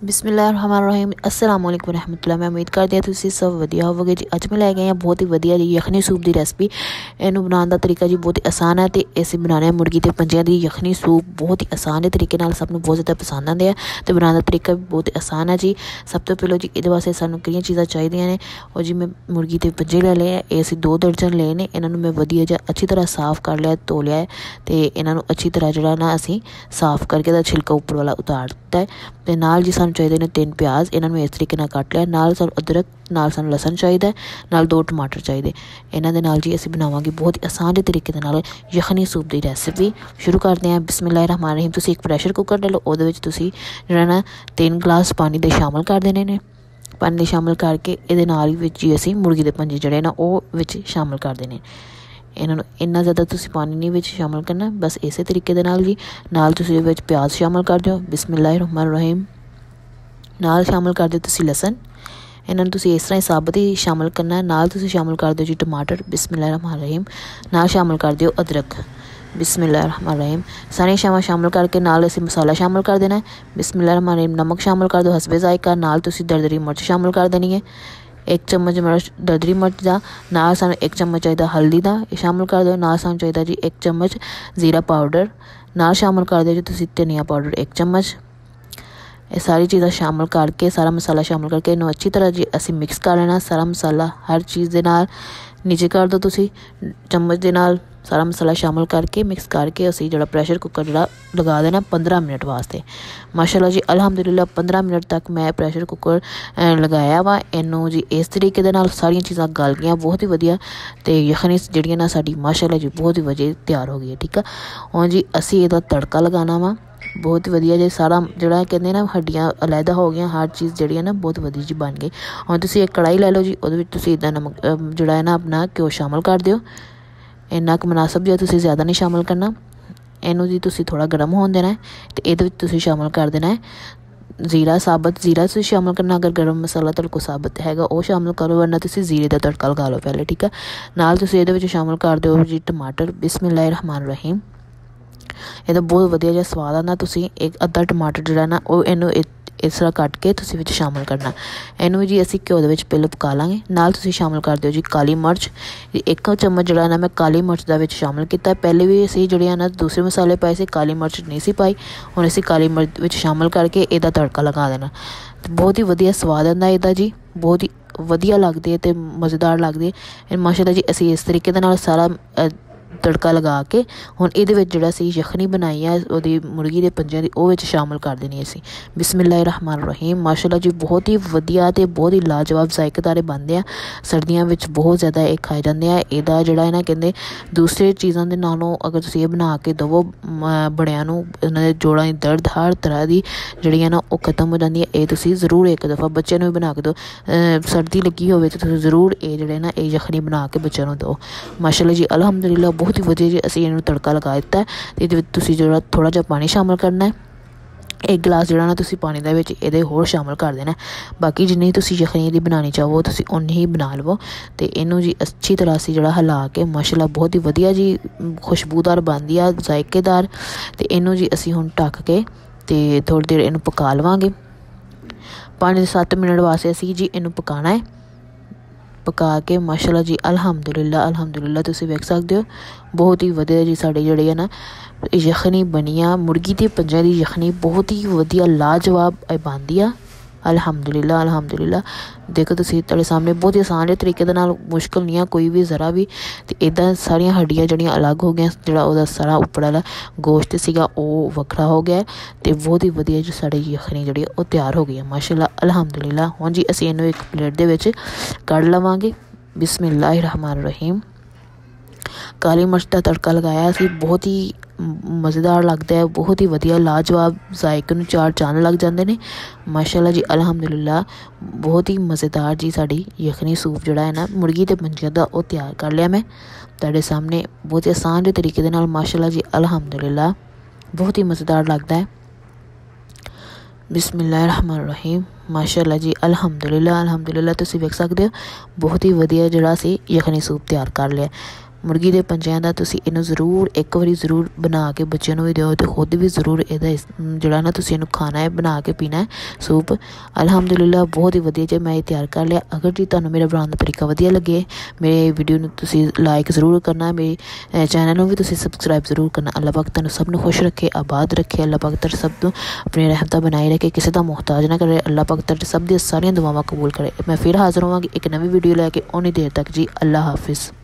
बिस्मिल्लाहिर्रहमानिर्रहीम अस्सलाम वालेकुम रहमतुल्लाह। मैं उम्मीद करती ਹਾਂ ਤੁਸੀਂ सब ਵਧੀਆ ਹੋਵੋਗੇ जी। ਅੱਜ मैं ਲੈ ਕੇ ਆਈ बहुत ही ਵਧੀਆ जी यखनी सूप की रेसिपी। ਇਹਨੂੰ ਬਣਾਉਣ ਦਾ ਤਰੀਕਾ जी बहुत ही आसान है ਤੇ ਅਸੀਂ ਬਣਾਉਣੇ ਮੁਰਗੀ ਤੇ ਪੰਜਿਆਂ ਦੀ यखनी सूप बहुत ही आसान तरीके ਨਾਲ ਸਭ ਨੂੰ ਬਹੁਤ ਜ਼ਿਆਦਾ ਪਸੰਦ ਆਉਂਦੇ ਆ ਤੇ ਬਣਾਉਣ ਦਾ ਤਰੀਕਾ ਵੀ बहुत ही आसान है जी। ਸਭ ਤੋਂ ਪਹਿਲਾਂ ਜੀ ਇਹਦੇ ਵਾਸਤੇ ਸਾਨੂੰ ਕਿਹੜੀਆਂ ਚੀਜ਼ਾਂ ਚਾਹੀਦੀਆਂ ਨੇ ਉਹ ਜੀ ਮੈਂ ਮੁਰਗੀ ਤੇ ਪੰਜੇ ਲੈ ਲਏ ਆ। ਇਹ ਅਸੀਂ 2 ਦਰਜਨ ਲਏ ਨੇ। ਇਹਨਾਂ ਨੂੰ ਮੈਂ ਵਧੀਆ ਜਿਹਾ ਅੱਛੀ ਤਰ੍ਹਾਂ ਸਾਫ਼ ਕਰ ਲਿਆ, ਧੋ ਲਿਆ ਤੇ ਇਹਨਾਂ ਨੂੰ ਅੱਛੀ ਤਰ੍ਹਾਂ ਜਿਹੜਾ ਨਾ ਅਸੀਂ ਸਾਫ਼ ਕਰਕੇ ਦਾ ਛਿਲਕਾ ਉੱਪਰ ਵਾਲਾ ਉਤਾਰ ਦਿੱਤਾ ਹੈ। ਤੇ ਨਾਲ ਜੀ ਸਾਨੂੰ ਚਾਹੀਦੇ ਨੇ 3 ਪਿਆਜ਼, ਇਹਨਾਂ ਨੂੰ ਇਸ ਤਰੀਕੇ ਨਾਲ ਕੱਟ ਲਿਆ। ਨਾਲ ਸਾਨੂੰ ਅਦਰਕ, ਨਾਲ ਸਾਨੂੰ ਲਸਣ ਚਾਹੀਦਾ, ਨਾਲ 2 ਟਮਾਟਰ ਚਾਹੀਦੇ। ਇਹਨਾਂ ਦੇ ਨਾਲ ਜੀ ਅਸੀਂ ਬਣਾਵਾਂਗੇ ਬਹੁਤ ਹੀ ਆਸਾਨ ਤਰੀਕੇ ਦੇ ਨਾਲ ਯਖਨੀ ਸੂਪ ਦੀ ਰੈਸਿਪੀ। ਸ਼ੁਰੂ ਕਰਦੇ ਹਾਂ। ਬਿਸਮਿल्लाहिर्रहमानिर्रहीम। ਤੁਸੀਂ ਇੱਕ ਪ੍ਰੈਸ਼ਰ ਕੁੱਕਰ ਲੈ ਲਓ, ਉਹਦੇ ਵਿੱਚ ਤੁਸੀਂ ਜਿਹੜਾ ਨਾ 3 ਗਲਾਸ ਪਾਣੀ ਦੇ ਸ਼ਾਮਲ ਕਰ ਦੇਣੇ ਨੇ। ਪਾਣੀ ਦੇ ਸ਼ਾਮਲ ਕਰਕੇ ਇਹਦੇ ਨਾਲ ਵਿੱਚ ਹੀ ਅਸੀਂ ਮੁਰਗੀ ਦੇ ਪੰਜੇ ਜਿਹੜੇ ਨਾ ਉਹ ਵਿੱਚ ਸ਼ਾਮਲ ਕਰ ਦੇਣੇ। ਇਹਨਾਂ ਨੂੰ ਇੰਨਾ ਜ਼ਿਆਦਾ ਤੁਸੀਂ ਪਾਣੀ ਨਹੀਂ ਵਿੱਚ ਸ਼ਾਮਲ ਕਰਨਾ, ਬਸ ਇਸੇ ਤਰੀਕੇ ਦੇ ਨਾਲ ਜੀ। ਨਾਲ ਤੁਸੀਂ ਇਹਦੇ ਵਿੱਚ ਪਿਆਜ਼ ਸ਼ਾਮਲ ਕਰ ਦਿਓ ਬਿਸਮਿल्लाहिर्रहमानिर्रहीम। ਨਾਲ ਸ਼ਾਮਲ ਕਰ ਦਿਓ ਤੁਸੀਂ ਲਸਣ, ਇਹਨਾਂ ਨੂੰ ਤੁਸੀਂ ਇਸ ਤਰ੍ਹਾਂ ਹੀ ਸਾਬਤ ਹੀ ਸ਼ਾਮਲ ਕਰਨਾ। ਨਾਲ ਤੁਸੀਂ ਸ਼ਾਮਲ ਕਰ ਦਿਓ ਜੀ ਟਮਾਟਰ ਬਿਸਮਿल्लाहिर्रहमानिर्रहीम। ਨਾਲ ਸ਼ਾਮਲ ਕਰ ਦਿਓ ਅਦਰਕ बिस्मिल्लाहिर्रहमानिर्रहीम। सारी शावां शामिल करके नाल असीं मसाला शामिल कर देना है बिस्मिल्लाहिर्रहमानिर्रहीम। नमक शामिल कर दो हसबे जायका। नाल तुसीं दरदरी मिर्च शामिल कर देनी है, 1 चम्मच मिर्च दरदरी मिर्च का। नाल सानूं 1 चम्मच चाहिए हल्दी का, शामिल कर दो। नाल सानूं चाहिए जी 1 चम्मच जीरा पाउडर। नाल शामिल कर दो जी तुसीं धनिया पाउडर 1 चम्मच। ये सारी चीज़ां शामिल करके सारा मसाला शामिल करके इन्हूं अच्छी तरह जी असीं मिक्स कर लेना। सारा मसाला हर चीज़ दे नाल नीचे कर दो तुसीं चम्मच दे नाल। सारा मसाला शामिल करके मिक्स करके असीं जिहड़ा प्रैशर कुकर जिहड़ा लगा देना 15 मिनट वास्ते। माशाअल्लाह जी अल्हम्दुलिल्लाह 15 मिनट तक मैं प्रैशर कुकर लगाया वा। इनू जी इस तरीके दे नाल सारियां चीज़ां गल गईयां बहुत ही वधिया ते यखनी जिहड़ियां ना साडी माशाअल्लाह जी बहुत ही वधिया तैयार हो गई है। ठीक है, हुण जी असीं इहदा तड़का लगाना वा बहुत वधिया जी। सारा जिहड़ा कहंदे ना हड्डियां अलहदा हो गई, हर चीज़ जिहड़ी है ना बहुत वधिया जी बन गई। हुण तुसीं एक कढ़ाई लै लो जी, उहदे विच तुसीं इदां नमक जिहड़ा है ना अपना घ्यो शामिल कर दिओ। इन्ना कुछ मुनासिब जो तुसीं ज़्यादा नहीं शामिल करना। इनू जी तुसीं थोड़ा गर्म होने देना है तो ये तुसीं शामिल कर देना है जीरा, साबत जीरा तुसीं शामिल करना। अगर गर्म मसाला तुहाडे कोल साबत हैगा वो शामिल करो, वरना तुसीं जीरे का तड़का लगा लो पहले। ठीक है, नाल तुसीं इहदे विच शामिल कर दो जी टमाटर बिस्मिल्लाहिर्रहमानिर्रहीम। ਇਹਦਾ बहुत वधिया जिहा स्वाद आंदा। तुसीं एक अद्धा टमाटर जिहड़ा ना ਉਹ ਇਹਨੂੰ इस तरह कट के तुसीं विच शामिल करना। इनू जी असीं घ्यो दे विच पहले पका लांगे। नाल तुसीं शामिल कर दिओ जी काली मिर्च 1 चम्मच जिहड़ा ना मैं काली मिर्च दा विच शामिल कीता। पहले भी असीं जिहड़े ना दूसरे मसाले पाए सी, काली मिर्च नहीं सी पाई। हुण असीं काली मिर्च विच शामिल करके ਇਹਦਾ तड़का लगा देना। बहुत ही वधिया स्वाद आंदा ਇਹਦਾ जी, बहुत ही वधिया लगदी है ते मज़ेदार लगदी है माशाअल्लाह जी। असीं इस तरीके दे नाल सारा तड़का लगा के हुण इहदे विच जिहड़ा असीं यखनी बनाई है उहदी मुर्गी दे पंजिਆਂ ਦੀ ਉਹ ਵਿੱਚ शामिल कर देनी असीं बिस्मिल्लाहिर्रहमानिर्रहीम। माशाअल्लाह जी बहुत ही वधिया ते बहुत ही लाजवाब जायकेदार बनदे आ। सर्दियां विच बहुत ज़्यादा ये खाए जाते हैं। ਇਹਦਾ ਜਿਹੜਾ ਹੈ ਨਾ ਕਹਿੰਦੇ दूसरे चीज़ों के नालों अगर तुसीं ਇਹ बना के दवो बड़ियां नूं उन्हां दे जोड़ां दी दर्द हर तरह की ਜਿਹੜੀ है ना वो खत्म हो जाती है। ये तुसीं जरूर एक दफ़ा बच्चों नूं भी बना के दो। सर्दी लगी होवे तो तुसीं जरूर ये ਜਿਹੜੇ ना ये यखनी बना के बच्चों नूं दो। माशाअल्लाह जी अल्हम्दुलिल्लाह बहुत ही वधिया जी असीं इहनूं तड़का लगा दिता है। तो ये तुसीं जिहड़ा थोड़ा जिहा पानी शामिल करना है। 1 गिलास जिहड़ा ना तुसीं पानी दे विच इहदे होर शामिल कर देना। बाकी जिन्नी तुसीं यखनी दी बनानी चाहो तुसीं उन्नी ही बना लवो। तो इनू जी अच्छी तरह असीं जिहड़ा हिला के माशाअल्लाह बहुत ही वधिया जी खुशबूदार बनदी आ, जायकेदार। तो इनू जी असीं हुण ढक के ते थोड़ी देर इनू पका लवांगे। 5-7 मिनट वास्ते असीं जी इनू पकाना है। पका के माशाअल्लाह जी अल्हम्दुलिल्लाह तुसीं वेख सकदे हो बहुत ही वधिया जी साडी जिहड़ी है ना यखनी बनी आ। मुर्गी दी पंजां दी यखनी बहुत ही वधिया लाजवाब बनदी आ। अल्हम्दुलिल्लाह देखो तुसीं तुहाडे सामने बहुत ही आसान जे तरीके दे नाल, मुश्किल नहीं है कोई भी ज़रा भी। तो इदां सारियां हड्डियां जिहड़ियां अलग हो गईयां, जिहड़ा ओहदा सारा उप्पर वाला गोश्त सीगा वो वखरा हो गया। तो बहुत ही वधिया जी साडी यखनी जिहड़ी वो तैयार हो गई है माशाअल्लाह अल्हम्दुलिल्लाह। हुण जी असीं इहनूं एक प्लेट दे विच कढ़ लवांगे बिस्मिल्लाहिर्रहमानिर्रहीम। काली मिर्च का तड़का लगाया असीं बहुत ही मज़ेदार लगता है, बहुत ही वधिया लाजवाब जायके नूं 4 चांद लग जाते हैं माशाअल्लाह जी अल्हम्दुलिल्लाह। बहुत ही मज़ेदार जी साड़ी यखनी सूप जिहड़ा है ना मुर्गी ते पंजियां दा वो तैयार कर लिया मैं तुहाडे सामने बहुत ही आसान तरीके दे नाल माशाअल्लाह जी अल्हम्दुलिल्लाह। बहुत ही मज़ेदार लगता है बिस्मिल्लाहिर्रहमानिर्रहीम। माशाअल्लाह जी अल्हम्दुलिल्लाह तुसीं वेख सकदे हो बहुत ही वधिया जिहड़ा असीं यखनी सूप तैयार कर लिया मुर्गी के पंजियां दा तुसी इनू जरूर एक बारी जरूर बना के बच्चों भी दिओ तो खुद भी जरूर इहदा जिहड़ा ना तुसी इनू खाना है बना के पीना है सूप। अलहमदुलिल्लाह बहुत ही वधिया जे मैं तैयार कर लिया। अगर जी तुहानू मेरा बनाने का तरीका वधिया लगे मेरे वीडियो नू तुसी लाइक जरूर करना, मेरे चैनल नू भी तुसी सबसक्राइब जरूर करना। अल्लाह पाक तुहानू सब नू खुश रखे, आबाद रखे। अल्लाह पाक तुहाडे सब नू अपनी रहमत बनाए रखे, किसी का मुहताज ना करे। अल्लाह पाक तुहाडे सब दी सारियां दुआवां कबूल करे। मैं फिर हाज़िर होवांगी एक नवी वीडियो लैके। उन्नी देर तक जी अल्लाह हाफिज़।